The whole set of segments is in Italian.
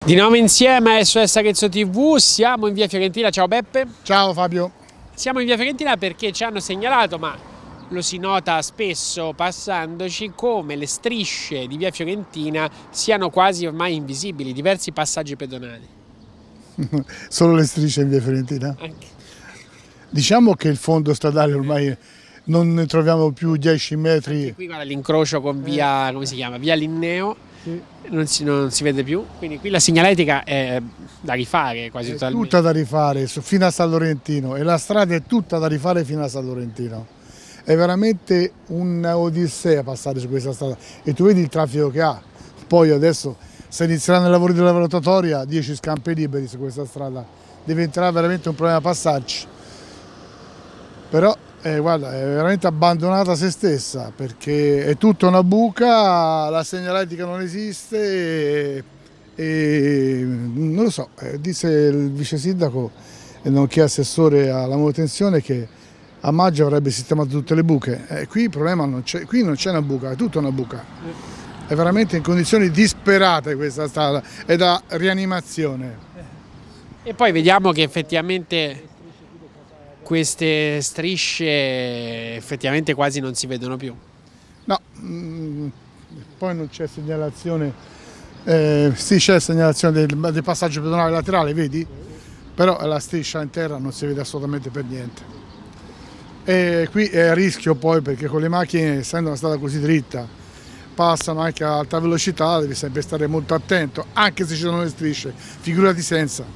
Di nuovo insieme a SOS Arezzo TV, siamo in via Fiorentina. Ciao Beppe. Ciao Fabio. Siamo in via Fiorentina perché ci hanno segnalato, ma lo si nota spesso passandoci, come le strisce di via Fiorentina siano quasi ormai invisibili, diversi passaggi pedonali. Solo le strisce in via Fiorentina? Anche. Diciamo che il fondo stradale ormai non ne troviamo più 10 metri. Anche qui guarda l'incrocio con via, come si chiama? Via Linneo. Sì. Non si vede più, quindi qui la segnaletica è da rifare quasi È totalmente. tutta da rifare fino a San Laurentino, e la strada è tutta da rifare fino a San Laurentino. È veramente un'odissea passare su questa strada e tu vedi il traffico che ha. Poi adesso, se inizieranno i lavori della rotatoria, 10 scampi liberi su questa strada, diventerà veramente un problema passarci. Però guarda, è veramente abbandonata a se stessa, perché è tutta una buca, la segnaletica non esiste e non lo so, disse il vice sindaco, nonché assessore alla manutenzione, che a maggio avrebbe sistemato tutte le buche. Qui il problema non c'è, qui non c'è una buca, è tutta una buca. È veramente in condizioni disperate questa strada, è da rianimazione. E poi vediamo che effettivamente queste strisce effettivamente quasi non si vedono più. No, poi non c'è segnalazione, sì, c'è segnalazione del passaggio pedonale laterale, vedi? Però la striscia in terra non si vede assolutamente per niente. E qui è a rischio poi, perché con le macchine, essendo una strada così dritta, passano anche a alta velocità, devi sempre stare molto attento, anche se ci sono le strisce, figurati senza.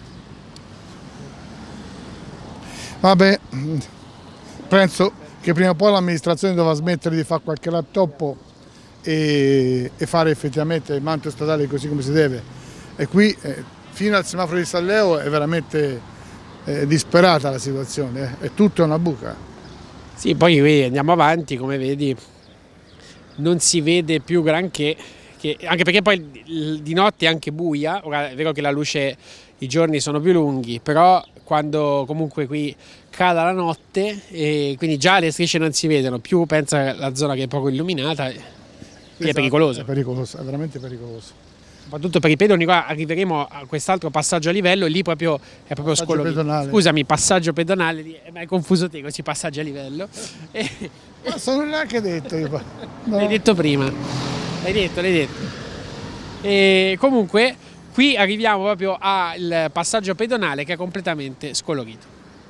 Vabbè, penso che prima o poi l'amministrazione dovrà smettere di fare qualche rattoppo e fare effettivamente il manto stradale così come si deve. E qui fino al semaforo di San Leo è veramente disperata la situazione, è tutta una buca. Sì, poi qui andiamo avanti, come vedi non si vede più granché, anche perché poi di notte è anche buia. Ora è vero che la luce, i giorni sono più lunghi, però quando comunque qui cala la notte e quindi già le strisce non si vedono più, pensa alla zona che è poco illuminata, quindi Esatto, è pericolosa. È pericolosa, è veramente pericolosa. Soprattutto per i pedoni. Qua arriveremo a quest'altro passaggio a livello, lì proprio è proprio Passaggio pedonale. Scusami, passaggio pedonale, ma hai confuso te, questi passaggi a livello. Ma sono neanche detto io. No. L'hai detto prima, l'hai detto. E comunque qui arriviamo proprio al passaggio pedonale che è completamente scolorito.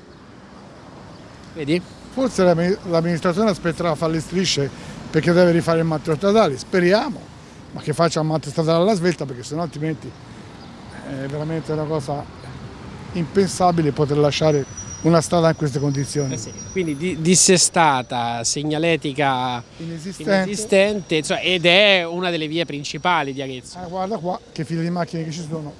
Vedi? Forse l'amministrazione aspetterà a fare le strisce perché deve rifare il manto stradale, speriamo, ma che faccia il manto stradale alla svelta, perché sennò altrimenti è veramente una cosa impensabile poter lasciare una strada in queste condizioni. Sì. Quindi dissestata, segnaletica inesistente, cioè, ed è una delle vie principali di Arezzo. Guarda qua che file di macchine che ci sono.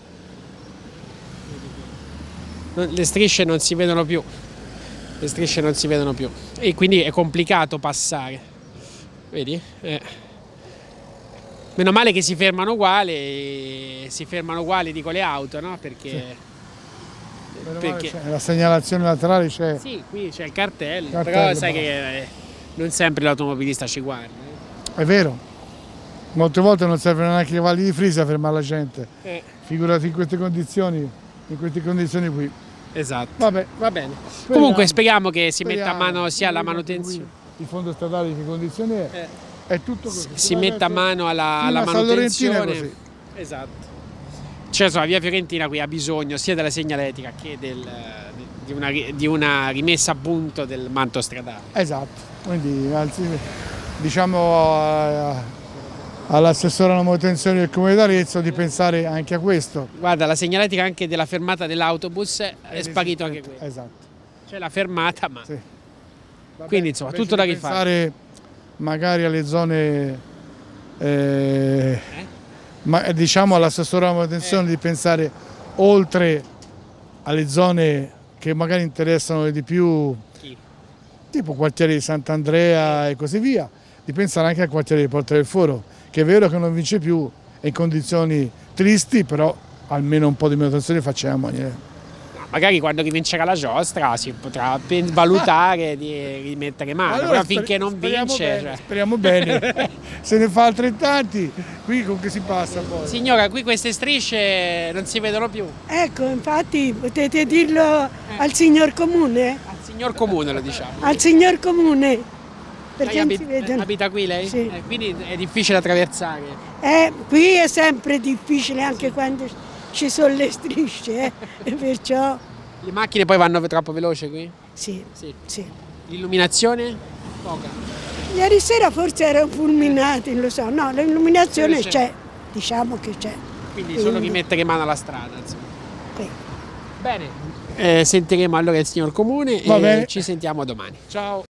Le strisce non si vedono più. Le strisce non si vedono più e quindi è complicato passare, vedi? Meno male che si fermano uguali dico le auto, no? Perché la segnalazione laterale c'è. sì, qui c'è il cartello, però sai che non sempre l'automobilista ci guarda. È vero, molte volte non servono neanche i cavalli di Frisia a fermare la gente, figurati in queste condizioni qui. Esatto. Vabbè, va bene. Comunque speriamo che si metta a mano sia alla manutenzione. Il fondo stradale in che condizioni è? È tutto così. Si metta a mano alla manutenzione. Così. Esatto. Cioè, la via Fiorentina qui ha bisogno sia della segnaletica che di una rimessa a punto del manto stradale. Esatto. Quindi diciamo all'assessore alla manutenzione del Comune d'Arezzo di pensare anche a questo. Guarda, la segnaletica anche della fermata dell'autobus è sparito anche questo. Esatto. C'è la fermata, ma sì. Quindi insomma tutto da rifare. Pensare magari alle zone, diciamo all'assessore alla manutenzione di pensare oltre alle zone che magari interessano di più, tipo quartiere di Sant'Andrea e così via, di pensare anche al quartiere di Porta del Foro, che è vero che non vince più, è in condizioni tristi, però almeno un po' di manutenzione facciamo. No, Magari quando rivincerà la giostra si potrà valutare di rimettere mano, Allora, però finché non vince... bene, Cioè. speriamo bene. Se ne fa altrettanti, qui con che si passa poi? Signora, qui queste strisce non si vedono più. Ecco, infatti potete dirlo al signor Comune? Al signor Comune lo diciamo. Al signor Comune, perché Lei non si vedono. abita qui lei? Sì. Quindi è difficile da attraversare. Qui è sempre difficile anche quando ci sono le strisce, e perciò Le macchine poi vanno troppo veloce qui? sì, Sì. sì. L'illuminazione? Poca. Ieri sera forse erano fulminati, non lo so, no, l'illuminazione C'è. c'è, diciamo che c'è. Quindi solo rimettere mano alla strada, insomma. Sì. Bene. Sentiremo allora il signor Comune Va e bene. ci sentiamo domani. Ciao.